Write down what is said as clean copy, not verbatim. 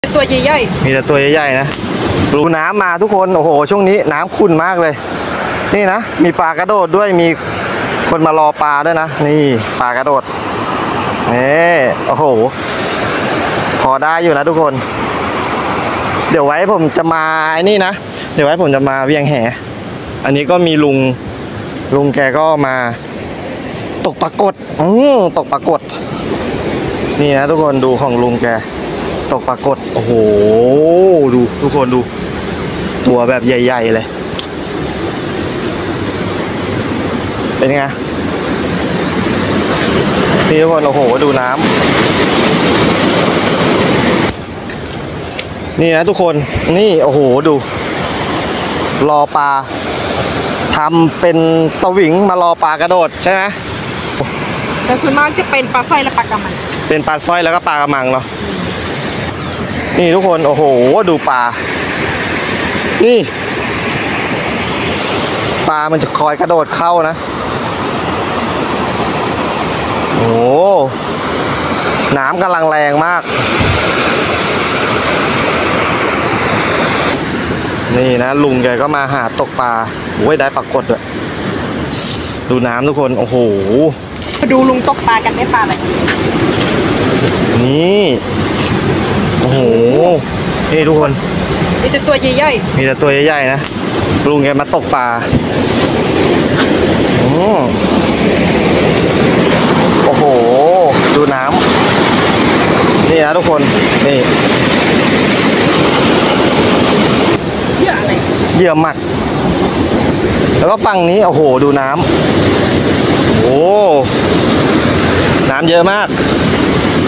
ตัวใหญ่มีแต่ตัวใหญ่ๆนะดูน้ำมาทุกคนโอ้โหช่วงนี้น้ำขุ่นมากเลยนี่นะมีปลากระโดดด้วยมีคนมารอปลาด้วยนะนี่ปลากระโดดนี่โอ้โหพอได้อยู่นะทุกคนเดี๋ยวไว้ผมจะมาไอ้นี่นะเดี๋ยวไว้ผมจะมาเวียงแหอันนี้ก็มีลุงแกก็มาตกปรากฏตกปรากฏนี่นะทุกคนดูของลุงแกตกปรากฏโอ้โหดูทุกคนดูตัวแบบใหญ่ๆเลยเป็นไงนี่ทุกคนโอ้โหดูน้ำนี่นะทุกคนนี่โอ้โหดูรอปลาทำเป็นสวิงมารอปลากระโดดใช่ไหมแต่ส่วนมากจะเป็นปลาสร้อยและปลากระมังเป็นปลาสร้อยแล้วก็ปลากระมังเนาะนี่ทุกคนโอ้โหดูปลานี่ปลามันจะคอยกระโดดเข้านะโอ้น้ำกำลังแรงมากนี่นะลุงแกก็มาหาตกปลาโอ้ยได้ปรากฏด้วยดูน้ำทุกคนโอ้โหมาดูลุงตกปลากันได้ปลาอะไรนี่โอ้โหนี่ทุกคนมีแต่ตัวใหญ่มีแต่ตัวใหญ่ๆนะลุงแกมาตกปลาโอ้โหดูน้ำนี่นะทุกคนนี่เหยื่ออะไรเหยื่อหมักแล้วก็ฝั่งนี้โอ้โหดูน้ำโอ้น้ำเยอะมาก